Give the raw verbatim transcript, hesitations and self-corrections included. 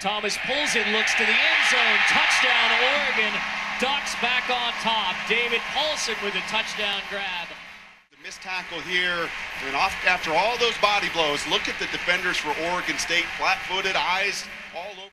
Thomas pulls it, looks to the end zone. Touchdown, Oregon. Ducks back on top. David Paulson with a touchdown grab. The missed tackle here, and off after all those body blows, look at the defenders for Oregon State, flat-footed, eyes all over.